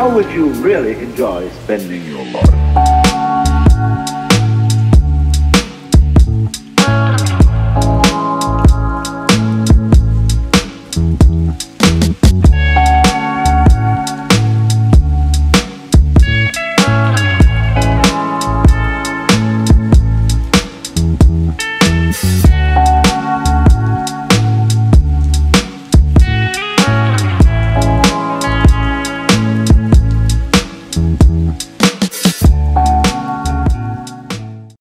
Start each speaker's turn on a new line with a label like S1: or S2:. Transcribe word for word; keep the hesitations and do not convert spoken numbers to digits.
S1: how would you really enjoy spending your life?
S2: We'll be right back.